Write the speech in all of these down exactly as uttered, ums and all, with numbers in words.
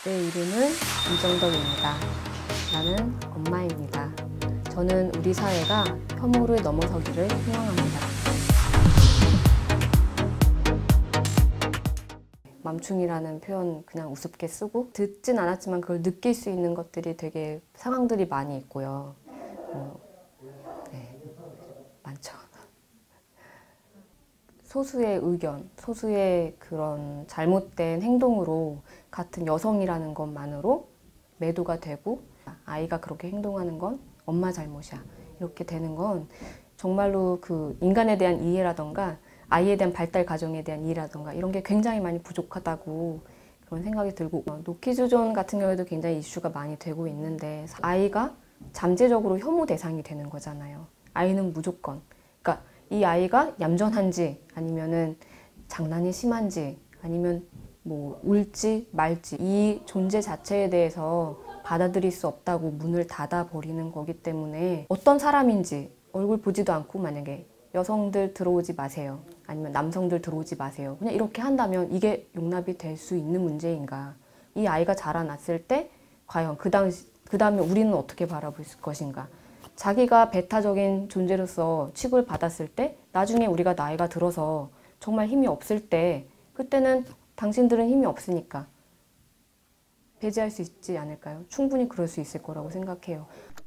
내 이름은 김정덕입니다. 나는 엄마입니다. 저는 우리 사회가 혐오를 넘어서기를 희망합니다. 맘충이라는 표현 그냥 우습게 쓰고 듣진 않았지만 그걸 느낄 수 있는 것들이 되게 상황들이 많이 있고요. 어, 네, 많죠. 소수의 의견, 소수의 그런 잘못된 행동으로 같은 여성이라는 것만으로 매도가 되고 아이가 그렇게 행동하는 건 엄마 잘못이야. 이렇게 되는 건 정말로 그 인간에 대한 이해라던가 아이에 대한 발달 과정에 대한 이해라던가 이런 게 굉장히 많이 부족하다고 그런 생각이 들고 노키즈존 같은 경우에도 굉장히 이슈가 많이 되고 있는데 아이가 잠재적으로 혐오 대상이 되는 거잖아요. 아이는 무조건. 그러니까 이 아이가 얌전한지 아니면은 장난이 심한지 아니면 뭐 울지 말지 이 존재 자체에 대해서 받아들일 수 없다고 문을 닫아 버리는 거기 때문에 어떤 사람인지 얼굴 보지도 않고 만약에 여성들 들어오지 마세요 아니면 남성들 들어오지 마세요 그냥 이렇게 한다면 이게 용납이 될 수 있는 문제인가. 이 아이가 자라났을 때 과연 그 당시 그 다음에 우리는 어떻게 바라볼 것인가. 자기가 배타적인 존재로서 취급을 받았을 때 나중에 우리가 나이가 들어서 정말 힘이 없을 때 그때는 당신들은 힘이 없으니까 배제할 수 있지 않을까요? 충분히 그럴 수 있을 거라고 생각해요.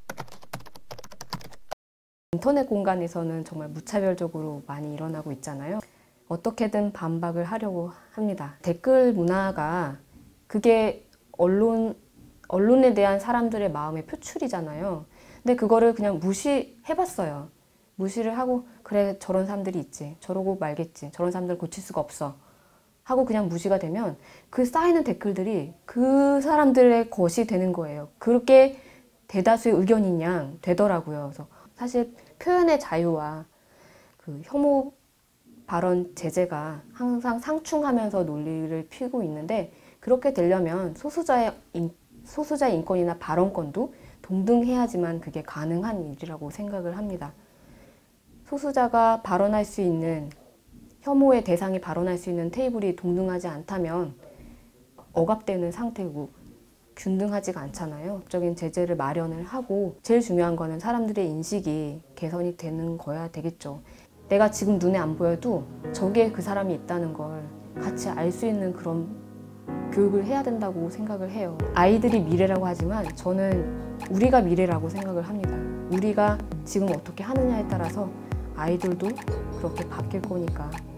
인터넷 공간에서는 정말 무차별적으로 많이 일어나고 있잖아요. 어떻게든 반박을 하려고 합니다. 댓글 문화가 그게 언론, 언론에 대한 사람들의 마음의 표출이잖아요. 근데 그거를 그냥 무시해봤어요. 무시를 하고 그래 저런 사람들이 있지. 저러고 말겠지. 저런 사람들 고칠 수가 없어. 하고 그냥 무시가 되면 그 쌓이는 댓글들이 그 사람들의 것이 되는 거예요. 그렇게 대다수의 의견인 양 되더라고요. 그래서 사실 표현의 자유와 그 혐오 발언 제재가 항상 상충하면서 논리를 피우고 있는데 그렇게 되려면 소수자의, 인, 소수자의 인권이나 발언권도 동등해야지만 그게 가능한 일이라고 생각을 합니다. 소수자가 발언할 수 있는 혐오의 대상이 발언할 수 있는 테이블이 동등하지 않다면 억압되는 상태고 균등하지가 않잖아요. 법적인 제재를 마련을 하고 제일 중요한 거는 사람들의 인식이 개선이 되는 거야 되겠죠. 내가 지금 눈에 안 보여도 저기에 그 사람이 있다는 걸 같이 알 수 있는 그런 교육을 해야 된다고 생각을 해요. 아이들이 미래라고 하지만 저는 우리가 미래라고 생각을 합니다. 우리가 지금 어떻게 하느냐에 따라서 아이들도 그렇게 바뀔 거니까